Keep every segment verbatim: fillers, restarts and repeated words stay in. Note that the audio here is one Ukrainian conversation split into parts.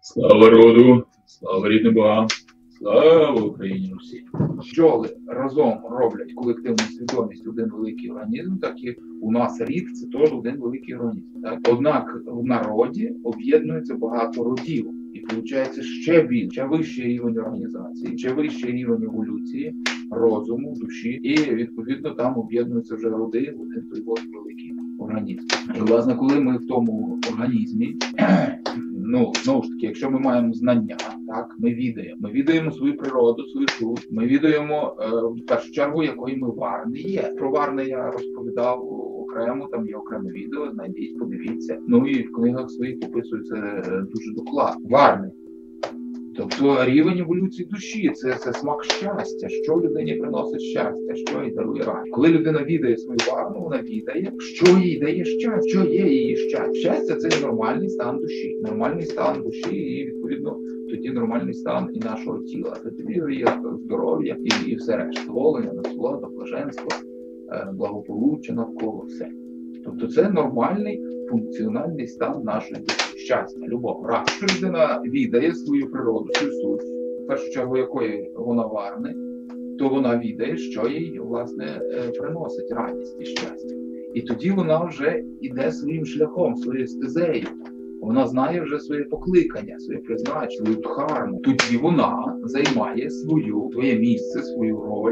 Слава роду, слава рідним богам, слава Україні Русі. Бджоли разом роблять колективну свідомість один великий організм, так і у нас рід це теж один великий організм. Так? Однак в народі об'єднується багато родів. І виходить ще більше, ще вищий рівень організації, ще вищий рівень еволюції, розуму, душі. І відповідно там об'єднуються вже роди в один той великий організм. І власне, коли ми в тому організмі, ну, знову ж таки, якщо ми маємо знання, так, ми відаємо. Ми відаємо свою природу, свою суть. Ми відаємо, е, в першу чергу, якої ми варни є. Про варни я розповідав окремо, там є окреме відео, знайдіть, подивіться. Ну і в книгах своїх описується дуже докладно. Варни. Тобто рівень еволюції душі, це, це смак щастя, що людині приносить щастя, що їй дарує радість. Коли людина відає свою варну, вона відає, що їй дає щастя, що є її щастя. Щастя – це нормальний стан душі, нормальний стан душі і, відповідно, тоді нормальний стан і нашого тіла. Тоді є здоров'я і, і все решта. Задоволення, насолода, блаженство, благополуччя навколо все. Тобто це нормальний функціональний стан нашої душі. Щастя, любов, радість. Якщо людина відає свою природу, свою суть, в першу чергу якої вона варне, то вона відає, що їй, власне, приносить радість і щастя. І тоді вона вже йде своїм шляхом, своєю стезею. Вона знає вже своє покликання, своє призначення, свою дхарму. Тоді вона займає свою, своє місце, свою роль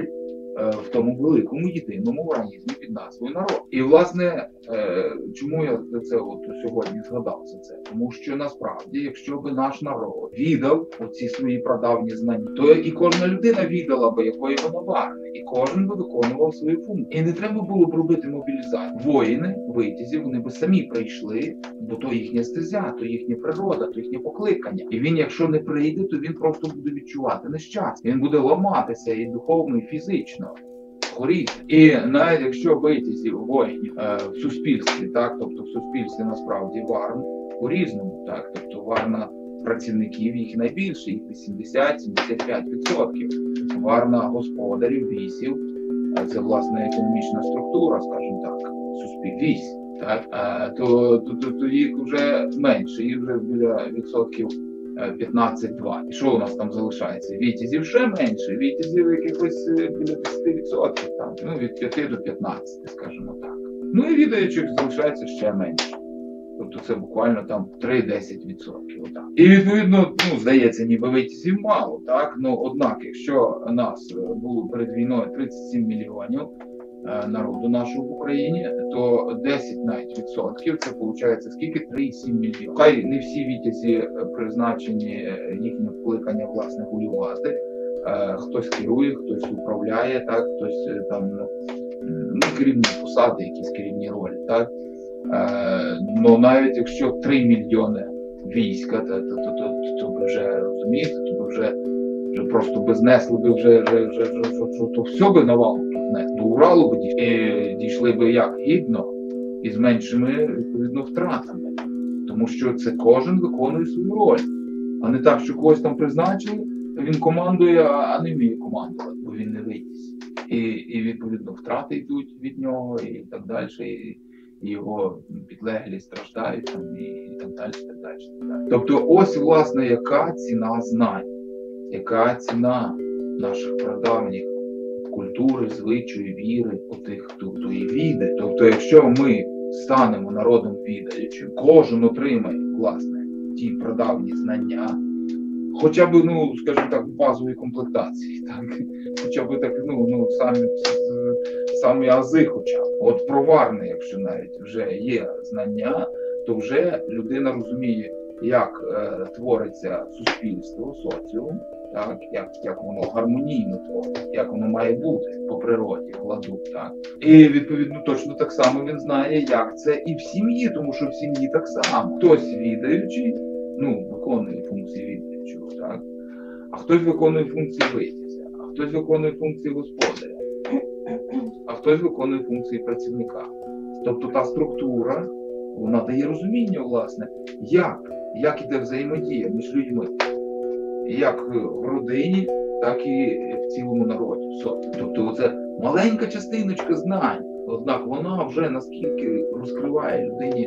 в тому великому єдиному організмі під назвою народ. І, власне, чому я це от сьогодні згадав за це? Тому що, насправді, якщо би наш народ віддав оці свої прадавні знання, то і кожна людина віддала би, якої вона варне, і кожен би виконував свою функцію. І не треба було б робити мобілізацію. Воїни, витязі, вони би самі прийшли, бо то їхня стезя, то їхня природа, то їхнє покликання. І він, якщо не прийде, то він просто буде відчувати нещастя. Він буде ламатися і духовно, і фізично. Горіти. І навіть якщо витязів воїнів е, в суспільстві, так, тобто в суспільстві насправді варн по-різному, так, тобто варна працівників їх найбільше, їх вісімдесят - сімдесят п'ять відсотків. Варна господарів, вісів, це власне економічна структура, скажімо так, суспіль, вісь, так, е, то, то, то, то їх вже менше, їх вже біля відсотків п'ятнадцять-двадцять. І що у нас там залишається? Вітязів ще менше, вітязів якихось біля десять відсотків, там, ну, від п'яти до п'ятнадцяти, скажімо так. Ну і відаючих залишається ще менше. Тобто це буквально там три-десять відсотків. Отак. І відповідно, ну, здається, ніби витязів мало, так? Ну, однак, якщо нас було перед війною тридцять сім мільйонів народу нашого в Україні, то десять навіть відсотків, це виходить скільки? три цілих сім мільйонів. Хай не всі вітязі призначені їхнє вкликання, власне, воювати. Хтось керує, хтось управляє, так, хтось там, ну, керівні посади, якісь керівні ролі, так. Ну, навіть якщо три мільйони війська, то, то, то, то, то ви вже розумієте, то ви вже Вже просто би знесли би вже, вже, вже, вже, вже то все би навалу тут знесли. До Уралу би дійшли, і дійшли би як гідно і з меншими, відповідно, втратами. Тому що це кожен виконує свою роль. А не так, що когось там призначили, він командує, а не вміє командувати, бо він не витязь. І, і відповідно, втрати йдуть від нього і так далі. І, і його підлеглі страждають там, і, і так далі, і так далі, і так далі. Тобто ось, власне, яка ціна знань. Яка ціна наших прадавніх культури, звичаї, віри, отих, тої віди. Тобто, якщо ми станемо народом відаючим, кожен отримає, власне, ті прадавні знання, хоча б, ну, скажімо так, в базовій комплектації, так, хоча б так, ну, ну самі, самі ази хоча б. От про варне, якщо навіть вже є знання, то вже людина розуміє, як е, твориться суспільство, соціум, так, як, як воно гармонійно творить, як воно має бути по природі, в ладу, так. І, відповідно, точно так само він знає, як це і в сім'ї, тому що в сім'ї так само. Хтось відаючий, ну, виконує функції відаючого, так, а хтось виконує функції витязя, а хтось виконує функції господаря, а хтось виконує функції працівника. Тобто та структура, вона дає розуміння, власне, як, як іде взаємодія між людьми. Як в родині, так і в цілому народі. Тобто це маленька частиночка знань, однак вона вже наскільки розкриває людині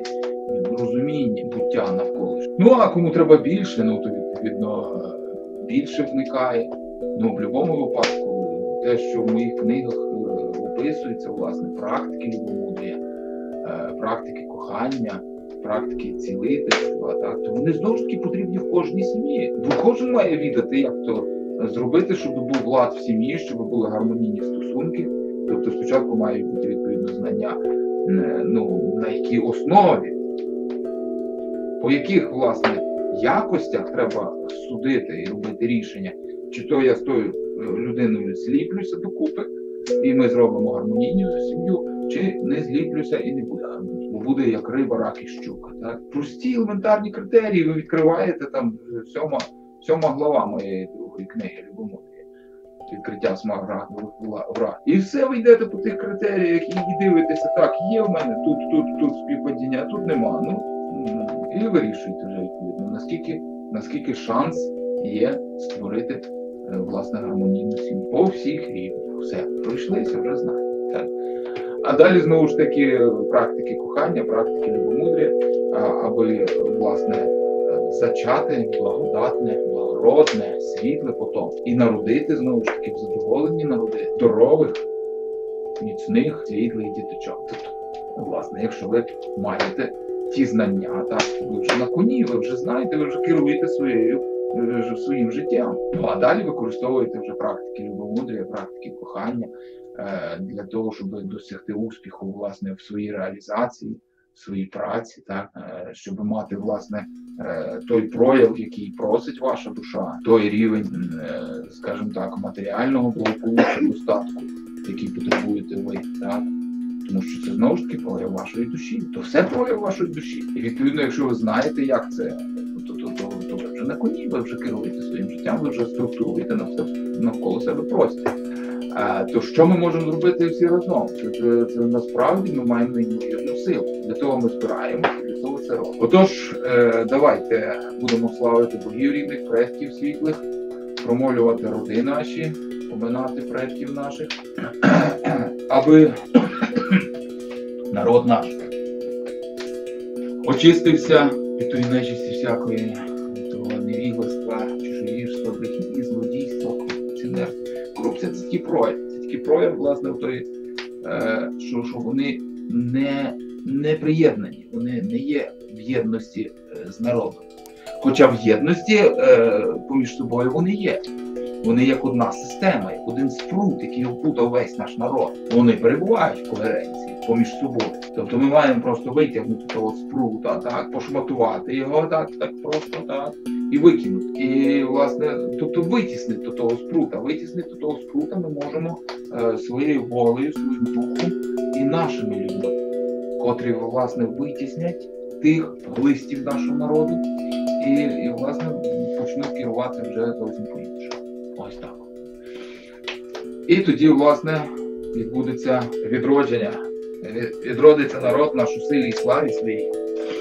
розумінні буття навколишнього. Ну а кому треба більше, ну то відповідно більше вникає. Ну в будь-якому випадку те, що в моїх книгах описується, власне, практики любомудрія, практики кохання, практики цілительства, так, то вони знову ж таки потрібні в кожній сім'ї. Бо кожен має відати, як то зробити, щоб був лад в сім'ї, щоб були гармонійні стосунки. Тобто спочатку мають бути відповідно знання, ну, на якій основі, по яких, власне, якостях треба судити і робити рішення, чи то я з тою людиною зліплюся докупи, і ми зробимо гармонійну сім'ю, чи не зліплюся і не буде гармонії. Бо буде як риба, рак і щука. Так? Прості елементарні критерії ви відкриваєте, там сьома, сьома глава моєї другої книги «Любомудрія». Відкриття смага вра. І все, ви йдете по тих критеріях і дивитеся, так, є в мене тут, тут, тут співпадіння, а тут нема. Ну, і вирішуєте вже відповідно, наскільки, наскільки шанс є створити власне гармонійну сім'ю. По всіх рівнях. Все, пройшлися, вже знаєте. Так. А далі, знову ж таки, практики кохання, практики любомудрія, аби, власне, зачати благодатне, благородне, світле потомство. І народити, знову ж таки, в задоволенні народити здорових, міцних, світлих діточок. Тобто, власне, якщо ви маєте ті знання, так, ви вже на коні, ви вже знаєте, ви вже керуєте своєю, своїм життям. Ну, а далі використовуєте вже практики любомудрія, практики кохання для того, щоб досягти успіху, власне, в своїй реалізації, в своїй праці, так, щоб мати, власне, той прояв, який просить ваша душа, той рівень, скажімо так, матеріального благополуччя, достатку, який потребуєте ви, так. Тому що це, знову ж таки, прояв вашої душі. То все прояв вашої душі. І, відповідно, якщо ви знаєте, як це, то, то, то, то ви вже на коні, ви вже керуєте своїм життям, ви вже структуруєте навколо себе простір. А, то що ми можемо зробити всі разом? Це, це, це насправді ми маємо неймовірну силу. Для того ми збираємося, для того це робимо. Отож, е, давайте будемо славити богів рідних, предків світлих, промолювати роди наші, поминати предків наших, аби народ наш очистився від тої нечисті всякої, того невігластва, чужовірства, брехні, злодійства, корупціонерства. Корупція – це такий прояв. Це такий прояв, власне, в той, е, що, що вони не, не приєднані, вони не є в єдності е, з народом. Хоча в єдності е, поміж собою вони є. Вони як одна система, як один спрут, який опутав весь наш народ. Вони перебувають в когеренції поміж собою. Тобто ми маємо просто витягнути того спрута, так, пошматувати його, так, так просто, так, і викинути. І, власне, тобто витіснити того спрута. Витіснити того спрута ми можемо е, своєю волею, своїм духом і нашими людьми, котрі, власне, витіснять тих глистів нашого народу і, і власне, почнуть керувати вже зовсім по-іншому. Ось так. І тоді, власне, відбудеться відродження. Відродиться народ наш у силі і славі своїй.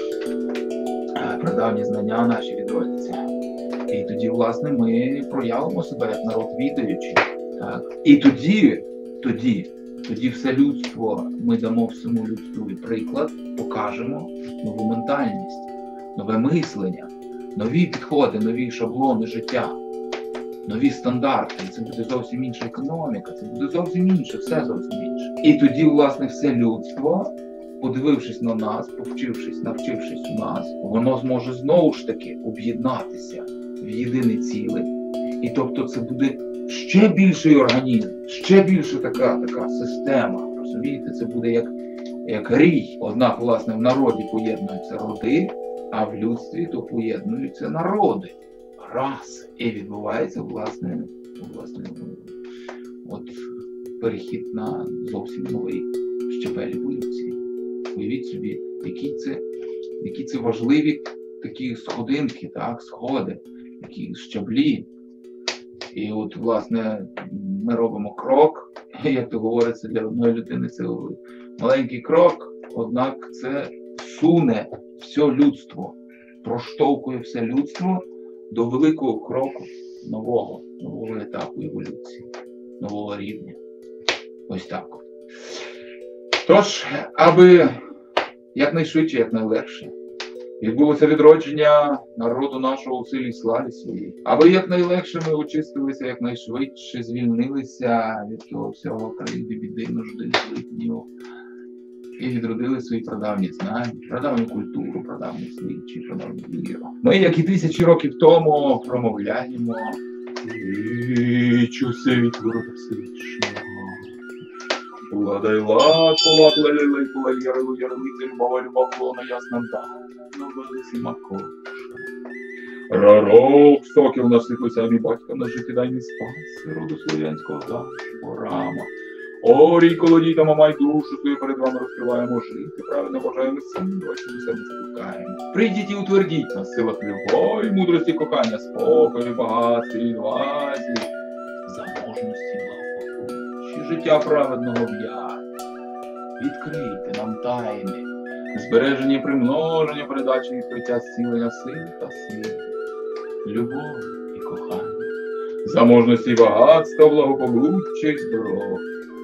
Прадавні знання наші відродяться. І тоді, власне, ми проявимо себе як народ відаючий. Так? І тоді, тоді, тоді все людство, ми дамо всьому людству приклад, покажемо нову ментальність, нове мислення, нові підходи, нові шаблони життя. Нові стандарти, це буде зовсім інша економіка, це буде зовсім інше, все зовсім інше. І тоді, власне, все людство, подивившись на нас, повчившись, навчившись у нас, воно зможе знову ж таки об'єднатися в єдине ціле. І тобто це буде ще більший організм, ще більша така, така система, розумієте, це буде як, як рій. Однак, власне, в народі поєднуються роди, а в людстві то поєднуються народи. Раз. І відбувається, власне, власне, от перехід на зовсім новий щабель еволюції. Уявіть собі, які це, які це важливі такі сходинки, так, сходи, які щаблі. І от, власне, ми робимо крок, як то говориться для одної людини, це маленький крок, однак це суне все людство, проштовхує все людство до великого кроку нового, нового етапу еволюції, нового рівня. Ось так. Тож, аби якнайшвидше, якнайлегше Відбулося відродження народу нашого у силі славі своїй. Аби якнайлегше ми очистилися, якнайшвидше звільнилися від того всього кривди, біди, нужди, злиднів. І відродили свої прадавні знання, прадавню культуру, прадавні звичаї, прадавню віру. Ми, як і тисячі років тому, промовляємо «Річ у світло Всевишнього». Владай лад, полад, лелелей, полай, ярилу, ярилиця, любова, любов, плона, ясна, дана, велисима коша. Рарок, сокіл наш світлося, мій батько наш життєдайний спас, роду слов'янського дашого рама. Орій, колодій та мамай душу свою перед вами розкриваємо жити, правильно бажаємо самі, ваші до себе спускаємо. Прийдіть і утвердіть нас в силах любові, мудрості, кохання, спокою, багатстві, відвазі, заможності, благополуччя, життя праведного в'язня. Відкрийте нам тайни, збереження, примноження, передачі, відкриття, зцілення сил та сил, любові і кохання, заможності, багатства, благополуччя і здоров'я.